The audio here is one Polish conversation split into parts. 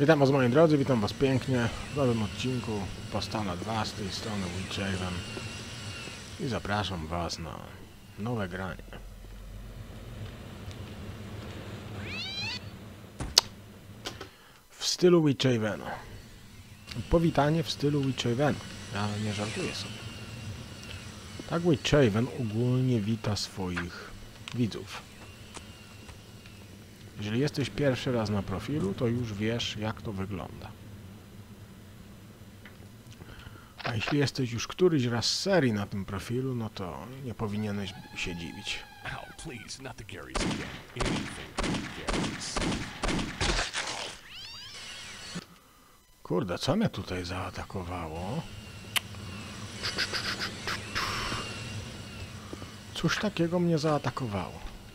Witam was moi drodzy, witam was pięknie w nowym odcinku Postana 2 z tej strony Witchaven i zapraszam was na nowe granie. W stylu Witchavenu. Powitanie w stylu Witchavenu. Ja nie żartuję sobie. Tak Witchaven ogólnie wita swoich widzów. Jeżeli jesteś pierwszy raz na profilu, to już wiesz, jak to wygląda. A jeśli jesteś już któryś raz z serii na tym profilu, no to nie powinieneś się dziwić. Kurde, co mnie tutaj zaatakowało? Cóż takiego mnie zaatakowało?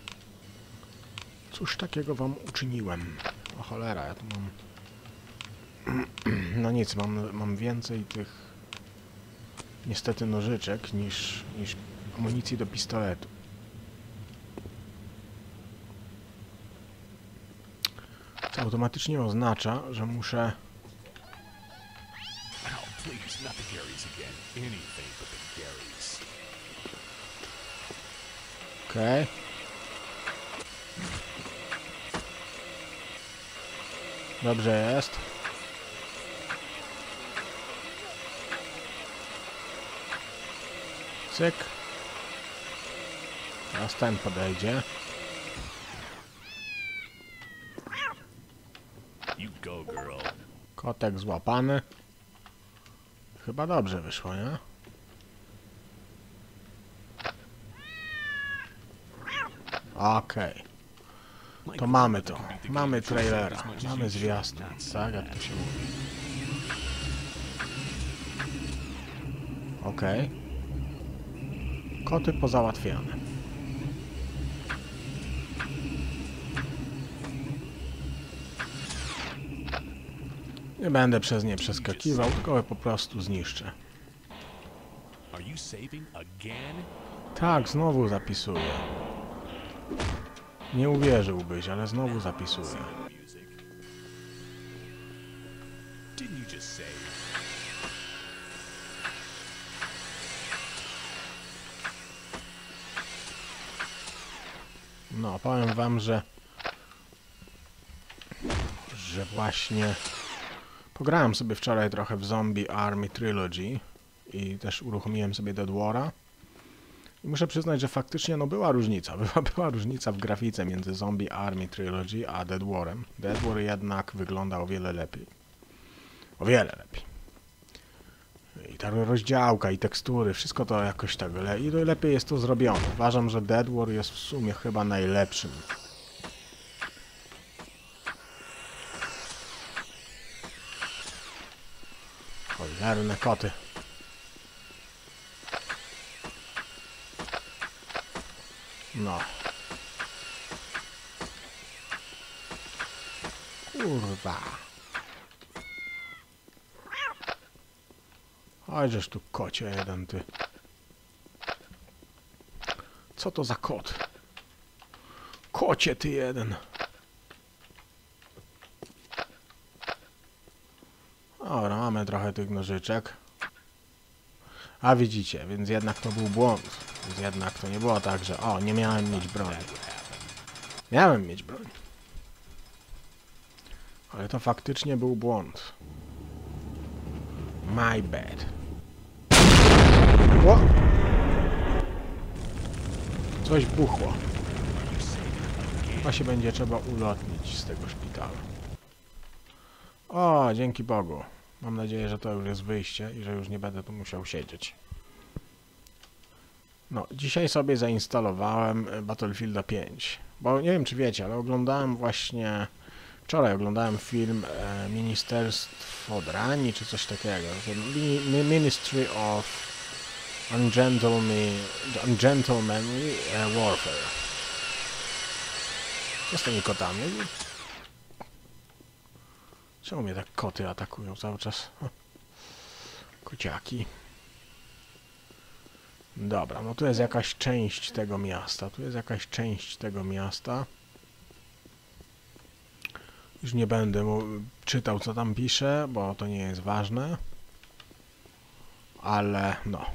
Cóż takiego wam uczyniłem? O cholera, ja tu mam... No nic, mam więcej tych... niestety nożyczek niż amunicji do pistoletu. Co automatycznie oznacza, że muszę... Okej. Dobrze jest. Cyk. Teraz ten podejdzie. Kotek złapany. Chyba dobrze wyszło, nie? Okej. To mamy to. Mamy trailera. Mamy zwiastun. Tak, jak to się mówi. Okej. Koty pozałatwiane. Nie będę przez nie przeskakiwał, tylko je po prostu zniszczę. Tak, znowu zapisuję. Nie uwierzyłbyś, ale znowu zapisuję. No, powiem wam, że właśnie pograłem sobie wczoraj trochę w Zombie Army Trilogy i też uruchomiłem sobie Dead War'a. I muszę przyznać, że faktycznie no była różnica. Była różnica w grafice między Zombie Army Trilogy a Dead War'em. Dead War jednak wygląda o wiele lepiej. O wiele lepiej. I ta rozdziałka, i tekstury, wszystko to jakoś tak i lepiej jest to zrobione. Uważam, że Dead War jest w sumie chyba najlepszym. Cholerne koty. No. Kurwa. Chodźżeż tu kocie jeden, ty. Co to za kot? Kocie ty jeden. Dobra, mamy trochę tych nożyczek. A widzicie, więc jednak to był błąd. Więc jednak to nie było tak, że o, nie miałem mieć broni. Miałem mieć broń. Ale to faktycznie był błąd. My bad. O! Coś buchło. Chyba się będzie trzeba ulotnić z tego szpitala. O, dzięki Bogu. Mam nadzieję, że to już jest wyjście i że już nie będę tu musiał siedzieć. No, dzisiaj sobie zainstalowałem Battlefielda 5. Bo nie wiem, czy wiecie, ale oglądałem właśnie... Wczoraj oglądałem film Ministerstwo Drani, czy coś takiego. Ministry of Ungentlemanly Warfare. Co z tymi kotami? Czemu mnie tak koty atakują cały czas? Kociaki. Dobra, no tu jest jakaś część tego miasta. Tu jest jakaś część tego miasta. Już nie będę czytał, co tam pisze, bo to nie jest ważne. Ale no.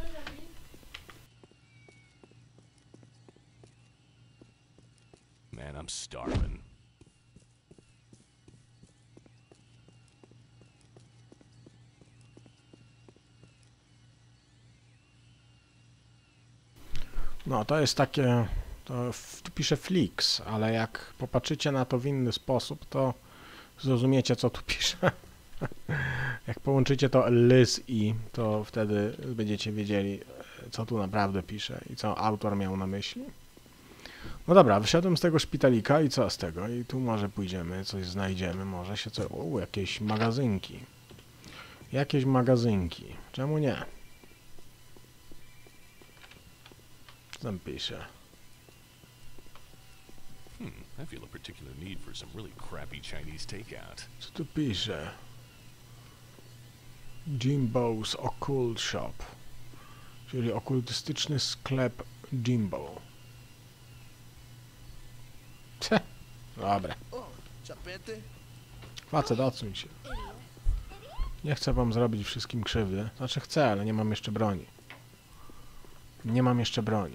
Man, I'm starving. No, to jest takie... Tu pisze Flix, ale jak popatrzycie na to w inny sposób, to zrozumiecie, co tu pisze. Jak połączycie to Liz i, to wtedy będziecie wiedzieli, co tu naprawdę pisze i co autor miał na myśli. No dobra, wyszedłem z tego szpitalika i co z tego? I tu może pójdziemy, coś znajdziemy, może się co... jakieś magazynki. Jakieś magazynki. Czemu nie? Co tam pisze? I feel a particular need for some really crappy Chinese takeout. Co tu pisze? Jimbo's Occult Shop. Czyli okultystyczny sklep Jimbo. Dobra. Facet, odsuń się. Nie chcę wam zrobić wszystkim krzywdy. Znaczy chcę, ale nie mam jeszcze broni. Nie mam jeszcze broni.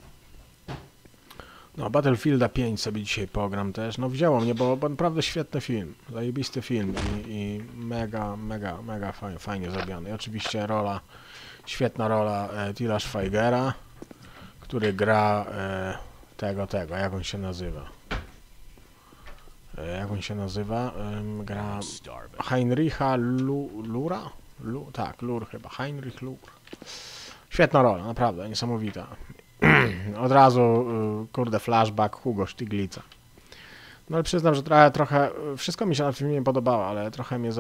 No, Battlefielda 5 sobie dzisiaj pogram też. No wzięło mnie, bo naprawdę świetny film. Zajebisty film i mega fajnie zrobiony. I oczywiście świetna rola Tila Schweigera, który gra tego, jak on się nazywa? Jak on się nazywa? Gra Heinricha Lura? Tak, Lur chyba. Heinrich Lur. Świetna rola, naprawdę, niesamowita. Od razu, kurde, flashback Hugo Stiglitza. No ale przyznam, że trochę wszystko mi się na filmie podobało, ale trochę mnie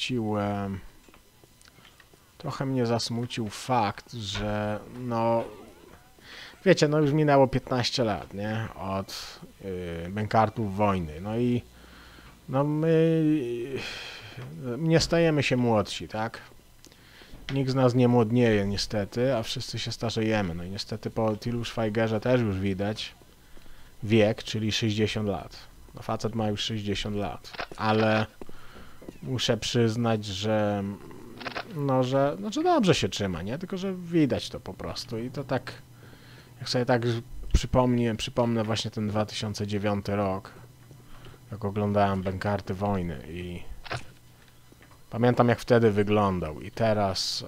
zasmucił fakt, że no wiecie, no już minęło 15 lat, nie? Od bękartów wojny. No i no my nie stajemy się młodsi, tak? Nikt z nas nie młodnieje niestety, a wszyscy się starzejemy. No i niestety po Tilu Schweigerze też już widać wiek, czyli 60 lat. No facet ma już 60 lat, ale muszę przyznać, że no, że dobrze się trzyma, nie? Tylko że widać to po prostu i to tak, jak sobie tak przypomnę właśnie ten 2009 rok, jak oglądałem Bękarty Wojny i pamiętam, jak wtedy wyglądał i teraz...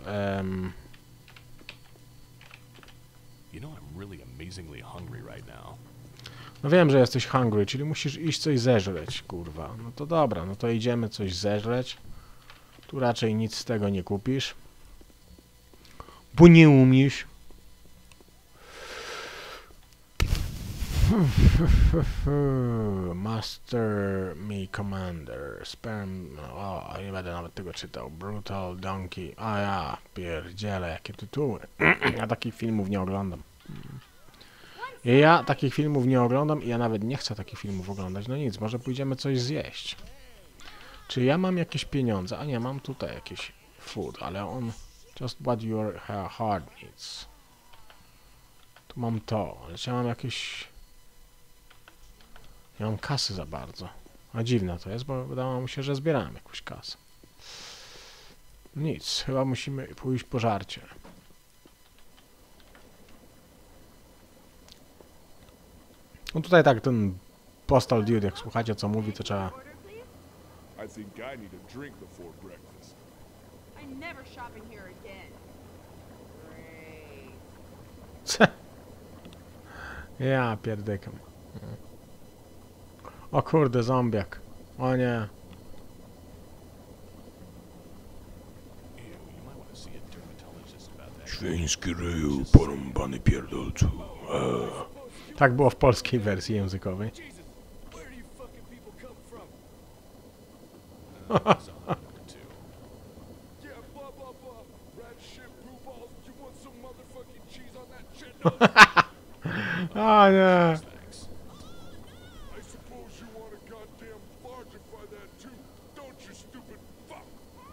You know, I'm really amazingly hungry right now. No wiem, że jesteś hungry, czyli musisz iść coś zeżreć, kurwa. No to dobra, no to idziemy coś zeżreć. Tu raczej nic z tego nie kupisz. Bo nie umiesz. Master me commander. Sperm... O, nie będę nawet tego czytał. Brutal Donkey. A ja pierdzielę, jakie tytuły. Ja takich filmów nie oglądam. Ja takich filmów nie oglądam i ja nawet nie chcę takich filmów oglądać. No nic, może pójdziemy coś zjeść. Czy ja mam jakieś pieniądze? A nie, mam tutaj jakieś food, ale on... Just what your heart needs. Tu mam to, ale czy ja mam jakieś... Nie mam kasy za bardzo. A dziwne to jest, bo wydawało mi się, że zbierałem jakąś kasę. Nic, chyba musimy pójść po żarcie. No tutaj tak, ten Postal Dude, jak słuchacie co mówi, to trzeba... I think I need a drink before breakfast. I'm never shopping here again. Great. Ja pierdykam. O kurde, zombiak. O nie. Świński ryju, porąbany pierdolcu. Tak było w polskiej wersji językowej. Where do you fucking people come from? Yeah, blah blah blah. Rat shit, blue balls. You want some motherfucking cheese on that shit? O nie. I suppose you want to goddamn largify that too, don't you, stupid fuck?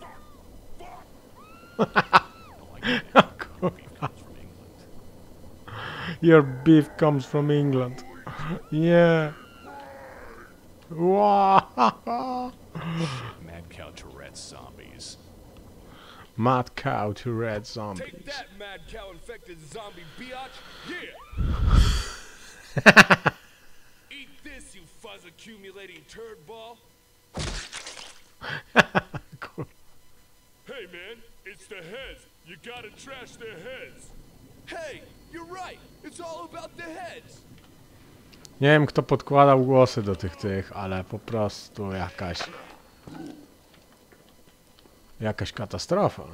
Your beef comes from England. Yeah. Wow. mad cow Tourette zombies. Mad Cow to Red Take Zombies. that, mad cow infected zombie biatch! Yeah! Eat this, you fuzz accumulating turd ball! Cool. Hey man, it's the heads! You gotta trash their heads! Hey, you're right! It's all about the heads! Nie wiem, kto podkładał głosy do tych, ale po prostu jakaś katastrofa.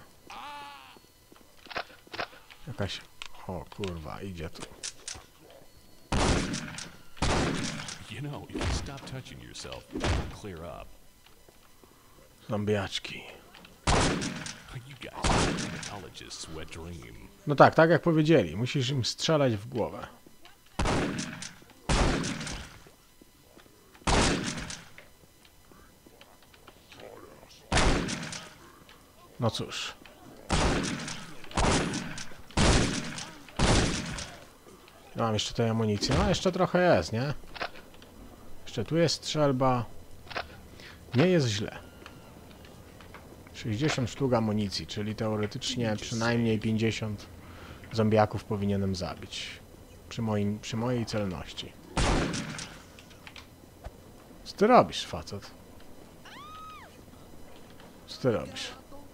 Jakaś... O kurwa, idzie tu. You know, if you stop touching yourself, it'll clear up. Zombiaczki. You guys, dermatologist's wet dream. No tak, tak jak powiedzieli, musisz im strzelać w głowę. No cóż. Ja mam jeszcze tej amunicji. No jeszcze trochę jest, nie? Jeszcze tu jest strzelba. Nie jest źle. 60 sztuk amunicji, czyli teoretycznie przynajmniej 50 zombiaków powinienem zabić. Przy mojej celności. Co ty robisz, facet? Co ty robisz?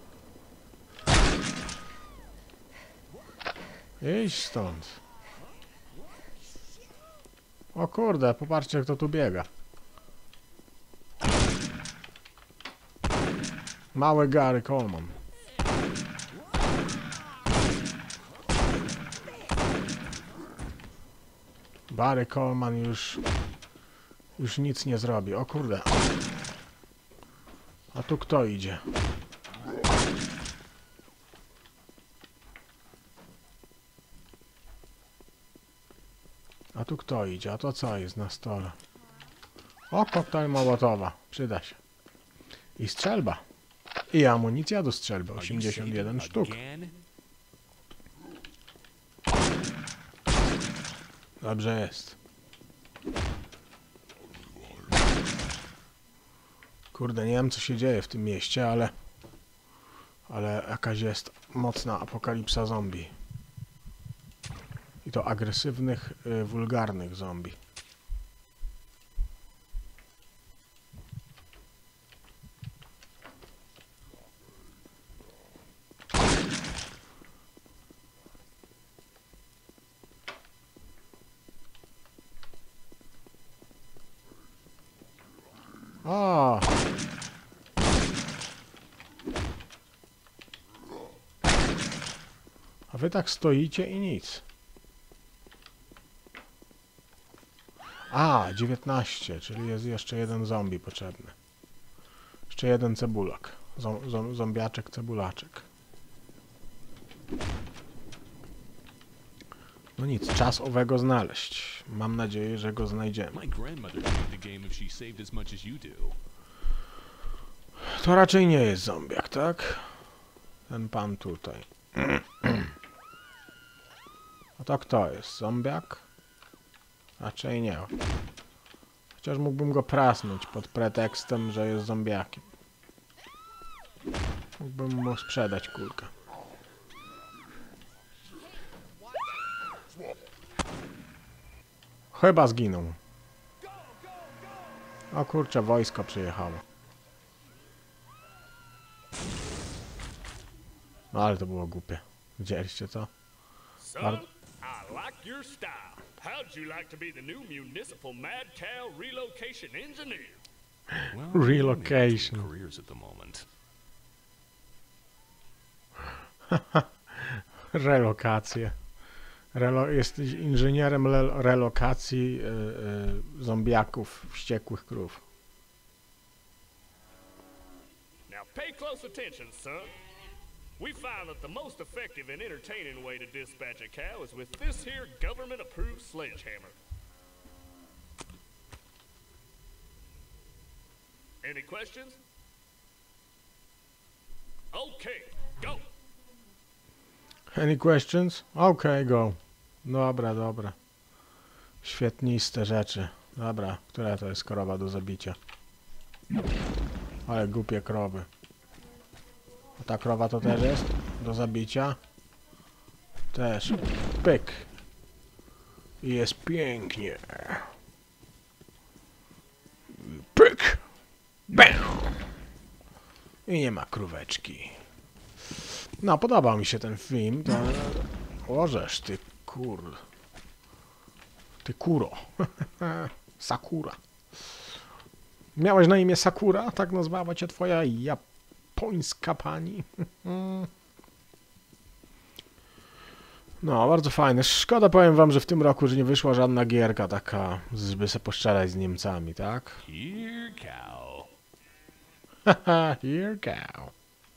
Idź stąd. O kurde, popatrzcie, kto tu biega. Mały Gary Coleman. Barry Coleman już nic nie zrobi. O kurde. A tu kto idzie? A tu kto idzie? A to co jest na stole? O, koktajl Mołotowa. Przyda się. I strzelba. I amunicja do strzelby. 81 sztuk. Dobrze jest. Kurde, nie wiem co się dzieje w tym mieście, ale jakaś jest mocna apokalipsa zombie. I to agresywnych, wulgarnych zombie. O! A wy tak stoicie i nic. A, 19, czyli jest jeszcze jeden zombie potrzebny. Jeszcze jeden cebulak. Zombiaczek, cebulaczek. No nic, czas owego znaleźć. Mam nadzieję, że go znajdziemy. My grandmother played the game if she saved as much as you do. To raczej nie jest zombiak, tak? Ten pan tutaj. A to kto jest? Zombiak? Raczej nie. Chociaż mógłbym go prasnąć pod pretekstem, że jest zombiakiem. Mógłbym mu sprzedać kulkę. Chyba zginął. O kurczę, wojsko przyjechało. No ale to było głupie. Widzieliście co? Son, I like your style. How'd you like to be the new municipal mad cow relocation engineer? Well, Relocation. careers at the moment. Relokacje. Jesteś inżynierem relokacji zombiaków, wściekłych krów. Now pay close attention, son. We find that the most effective and entertaining way to dispatch a cow is with this here government-approved sledgehammer. Any questions? Okay, go! Any questions? Okay, go. Dobra, dobra. Świetniste rzeczy. Dobra, która to jest krowa do zabicia? Ale głupie krowy. A ta krowa to też jest do zabicia. Też. Pyk. I jest pięknie. Pyk. Bam. I nie ma króweczki. No, podobał mi się ten film. To... Ożesz, ty kur... Ty kuro. Sakura. Miałeś na imię Sakura? Tak nazwała cię twoja japońska pani? No, bardzo fajne. Szkoda, powiem wam, że w tym roku, że nie wyszła żadna gierka taka, żeby se poszczelać z Niemcami, tak? Here, cow. Haha, here cow.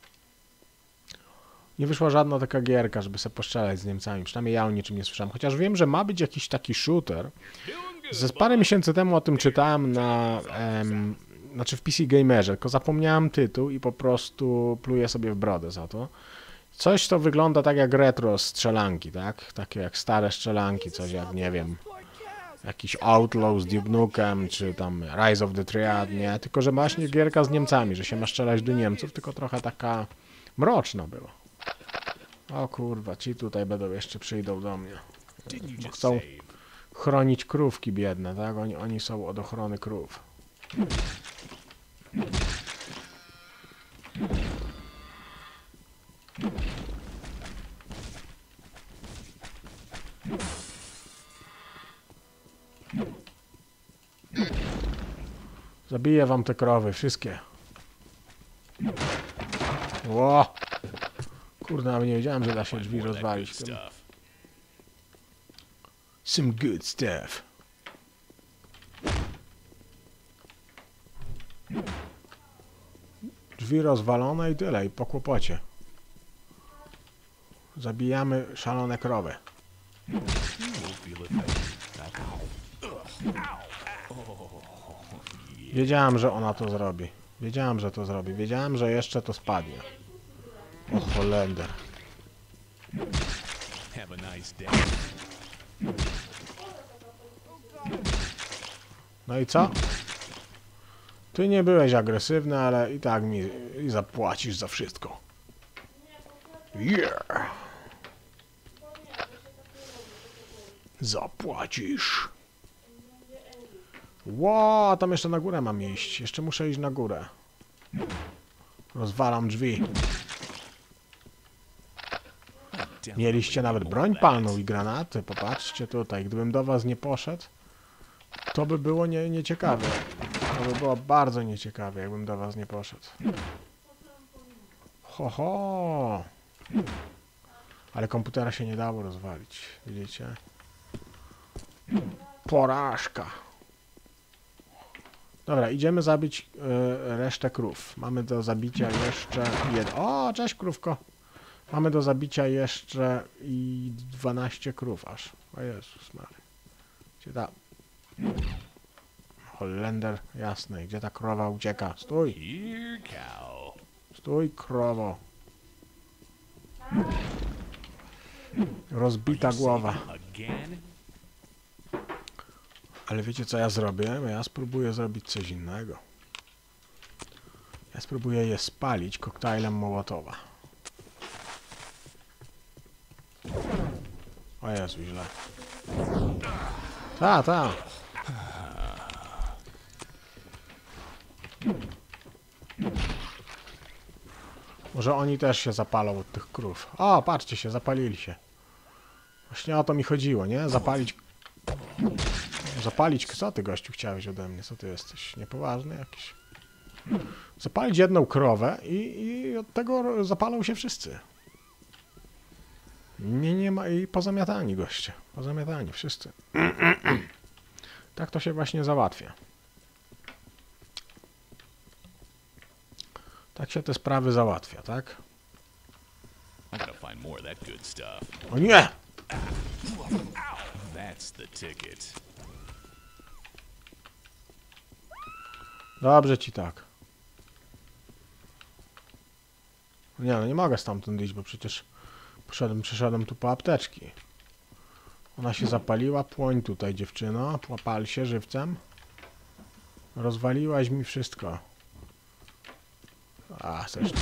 Nie wyszła żadna taka gierka, żeby se poszczelać z Niemcami. Przynajmniej ja o niczym nie słyszałem. Chociaż wiem, że ma być jakiś taki shooter. Ze parę miesięcy temu o tym czytałem na... znaczy w PC Gamerze, tylko zapomniałem tytuł i po prostu pluję sobie w brodę za to. Coś, to wygląda tak jak retro strzelanki, tak? Takie jak stare strzelanki, coś jak, nie wiem, jakiś Outlaw z Duke Nukem, czy tam Rise of the Triad, nie? Tylko, że właśnie gierka z Niemcami, że się ma strzelać do Niemców, tylko trochę taka mroczna była. O kurwa, ci tutaj będą jeszcze przyjdą do mnie. Bo chcą chronić krówki biedne, tak? Oni są od ochrony krów. Zabiję wam te krowy, wszystkie. Ło! Kurde, nawet nie wiedziałem, że da się drzwi rozwalić. Some good stuff. Drzwi rozwalone i tyle, i po kłopocie. Zabijamy szalone krowy. Wiedziałem, że ona to zrobi. Wiedziałem, że to zrobi. Wiedziałem, że jeszcze to spadnie. O Holender. No i co? Ty nie byłeś agresywny, ale i tak mi zapłacisz za wszystko. Yeah! Zapłacisz. Ło, tam jeszcze na górę mam iść. Jeszcze muszę iść na górę. Rozwalam drzwi. Mieliście nawet broń palną i granaty. Popatrzcie tutaj. Gdybym do was nie poszedł, to by było nieciekawe. To by było bardzo nieciekawe, jakbym do was nie poszedł. Ho, ho. Ale komputera się nie dało rozwalić. Widzicie? Porażka. Dobra, idziemy zabić resztę krów. Mamy do zabicia jeszcze... O, cześć krówko! Mamy do zabicia jeszcze i 12 krów aż. O Jezus Maria. Gdzie ta... Holender, jasny. Gdzie ta krowa ucieka? Stój! Stój, krowo. Rozbita głowa. Ale wiecie co ja zrobię? Ja spróbuję zrobić coś innego. Ja spróbuję je spalić koktajlem Mołotowa. O Jezu, źle. Ta. Może oni też się zapalą od tych krów. O, patrzcie się, zapalili się. Właśnie o to mi chodziło, nie? Zapalić... Zapalić... Co ty, gościu, chciałeś ode mnie? Co ty jesteś? Niepoważny jakiś? Zapalić jedną krowę i od tego zapalą się wszyscy. Nie ma... I pozamiatani goście. Pozamiatani, wszyscy. Tak to się właśnie załatwia. Tak się te sprawy załatwia, tak? O nie! Dobrze ci tak. Nie, no nie mogę stamtąd iść, bo przecież przyszedłem tu po apteczki. Ona się zapaliła, płoń tutaj dziewczyno, pal się żywcem. Rozwaliłaś mi wszystko. A, zresztą.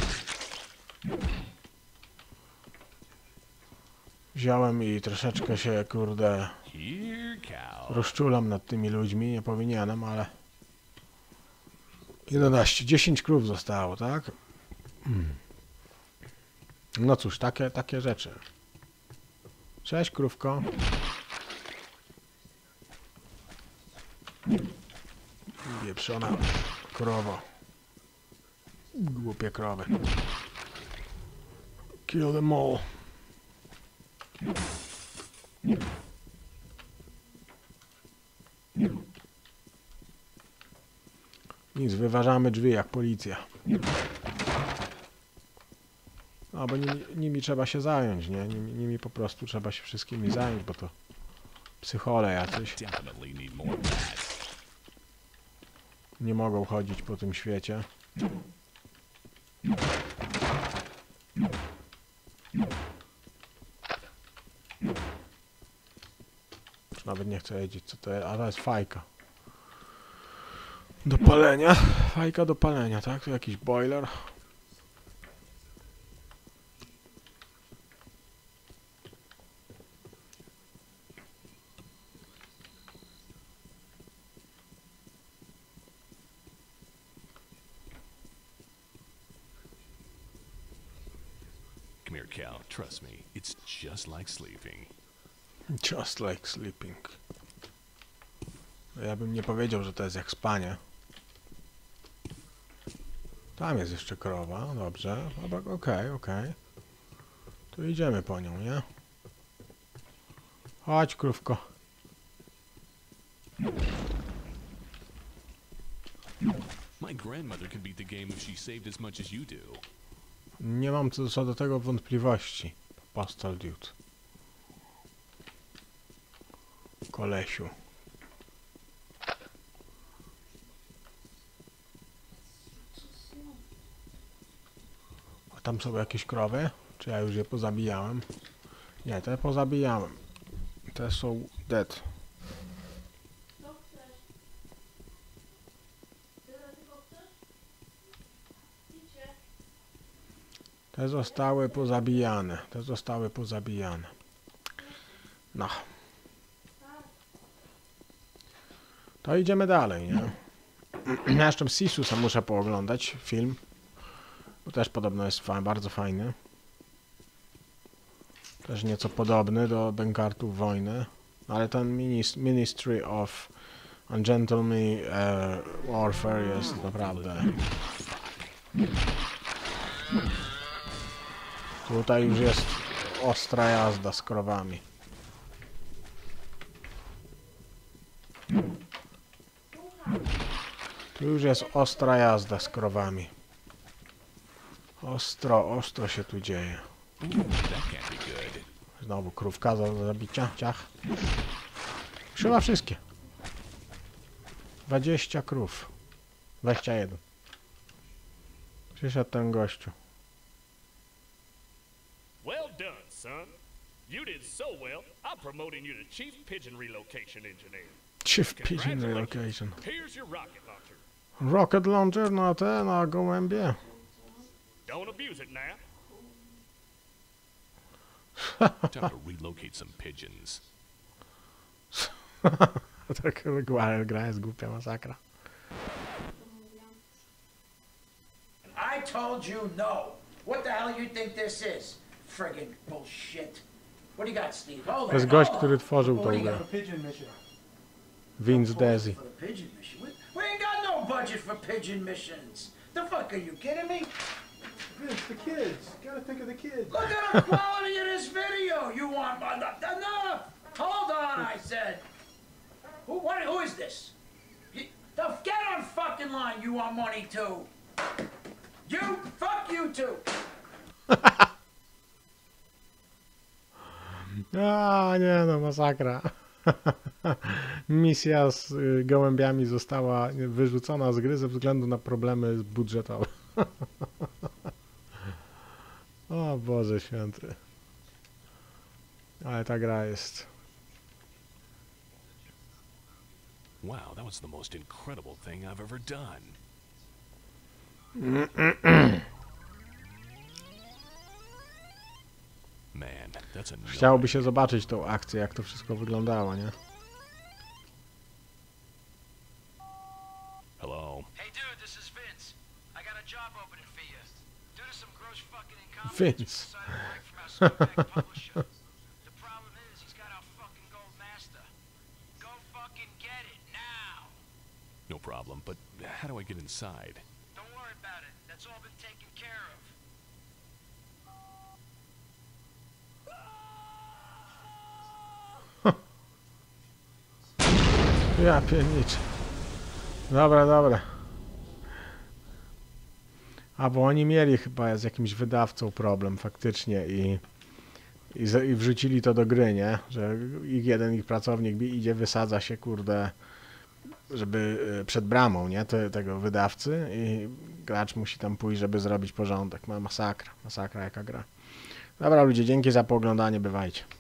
Wziąłem i troszeczkę się, kurde, Here, cow. rozczulam nad tymi ludźmi. Nie powinienem, ale... 10 krów zostało, tak? No cóż, takie rzeczy. Cześć, krówko. Wieprzona krowo. Głupie krowy. Kill them all. Nic, wyważamy drzwi jak policja. No, bo nimi trzeba się zająć, nie? Nimi po prostu trzeba się wszystkimi zająć, bo to psychole jacyś. Definitely need more of that. Nie mogą chodzić po tym świecie. Już nawet nie chcę wiedzieć, co to jest, a to jest fajka. Do palenia. Fajka do palenia, tak? To jakiś boiler. Come here, cow. Trust me, it's just like sleeping. Just like sleeping. Ja bym nie powiedział, że to jest jak spanie. Tam jest jeszcze krowa, dobrze. Okej. Tu idziemy po nią, nie? Chodź, krówko. My grandmother could beat the game if she saved as much as you do. Nie mam co do tego wątpliwości. Postal Dude. Kolesiu. A tam są jakieś krowy? Czy ja już je pozabijałem? Nie, te pozabijałem. Te są dead. Te zostały pozabijane. No. To idziemy dalej, nie? Ja jeszcze Sisusa muszę pooglądać, film. Bo też podobno jest bardzo fajny. Też nieco podobny do Bankartów Wojny. Ale ten Ministry of Ungentlemanly Warfare jest naprawdę... Tutaj już jest ostra jazda z krowami. Tu już jest ostra jazda z krowami. Ostro się tu dzieje. That can't be good. Znowu krówka do zabicia, ciach. Chyba wszystkie. 20 krów. 21. Przyszedł ten gościu. Well done, son. You did so well, I'm promoting you to Chief Pigeon Relocation Engineer. Chief Pigeon Relocation. Here's your rocket launcher. Rocket launcher na gołębie. Don't abuse it now. Time to relocate some pigeons. Tak gra jest głupia masakra. I told you no. What the hell you think this is? Friggin' bullshit. What do you got, Steve? Hold To jest on, gość, hold on. który tworzył tą grę. Vince Desi. For the pigeon mission? We ain't got no budget for pigeon missions. The fuck are you kidding me? Vince, the kids. Gotta think of the kids. Look at the quality of this video. You want enough? Hold on, I said. Who is this? Get on fucking line. You want money too? Fuck you too. A nie no, masakra. Misja z gołębiami została wyrzucona z gry ze względu na problemy budżetowe. O Boże święty. Ale ta gra jest... Wow, that was the most incredible thing I've ever done. That's a no. Chciałoby się zobaczyć tą akcję, jak to wszystko wyglądało, nie? Hello. Hey dude, this is Vince. I got a job opening for you. Due to some gross fucking incompetence, Vince. we decided to break from our scumbag publisher. The problem is he's got our fucking gold master. Go fucking get it now. No problem, but how do I get inside? Don't worry about it. That's all been taken care of. Ja pierniczę. Dobra, dobra. A bo oni mieli chyba z jakimś wydawcą problem faktycznie i wrzucili to do gry, nie? Że ich pracownik idzie, wysadza się, kurde, żeby przed bramą, nie? Tego wydawcy i gracz musi tam pójść, żeby zrobić porządek. Masakra, masakra jaka gra. Dobra ludzie, dzięki za pooglądanie, bywajcie.